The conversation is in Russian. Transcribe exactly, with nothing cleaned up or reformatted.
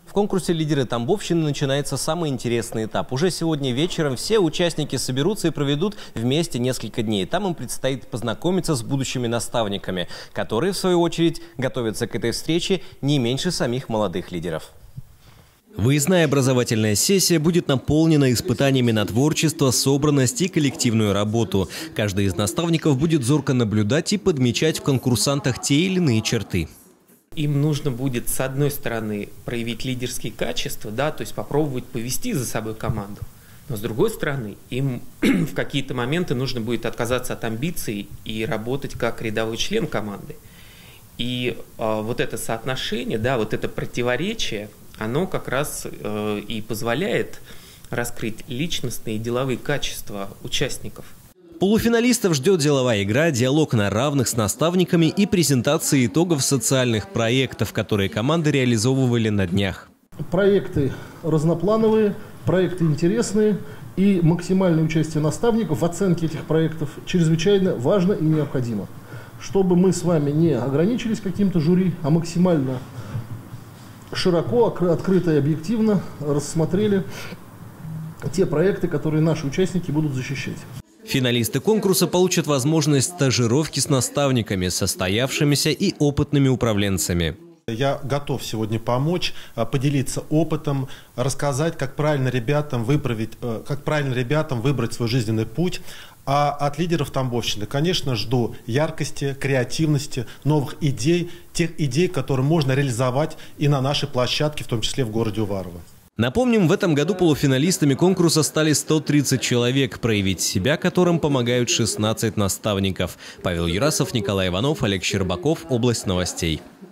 В конкурсе «Лидеры Тамбовщины» начинается самый интересный этап. Уже сегодня вечером все участники соберутся и проведут вместе несколько дней. Там им предстоит познакомиться с будущими наставниками, которые, в свою очередь, готовятся к этой встрече не меньше самих молодых лидеров. Выездная образовательная сессия будет наполнена испытаниями на творчество, собранность и коллективную работу. Каждый из наставников будет зорко наблюдать и подмечать в конкурсантах те или иные черты. Им нужно будет, с одной стороны, проявить лидерские качества, да, то есть попробовать повести за собой команду. Но с другой стороны, им в какие-то моменты нужно будет отказаться от амбиций и работать как рядовой член команды. И э, вот это соотношение, да, вот это противоречие, оно как раз э, и позволяет раскрыть личностные и деловые качества участников. Полуфиналистов ждет деловая игра, диалог на равных с наставниками и презентация итогов социальных проектов, которые команды реализовывали на днях. Проекты разноплановые, проекты интересные, и максимальное участие наставников в оценке этих проектов чрезвычайно важно и необходимо. Чтобы мы с вами не ограничились каким-то жюри, а максимально широко, открыто и объективно рассмотрели те проекты, которые наши участники будут защищать. Финалисты конкурса получат возможность стажировки с наставниками, состоявшимися и опытными управленцами. Я готов сегодня помочь, поделиться опытом, рассказать, как правильно ребятам выбрать, как правильно ребятам выбрать свой жизненный путь. А от лидеров Тамбовщины, конечно, жду яркости, креативности, новых идей, тех идей, которые можно реализовать и на нашей площадке, в том числе в городе Уварово. Напомним, в этом году полуфиналистами конкурса стали сто тридцать человек, проявить себя которым помогают шестнадцать наставников. Павел Юрасов, Николай Иванов, Олег Щербаков. Область новостей.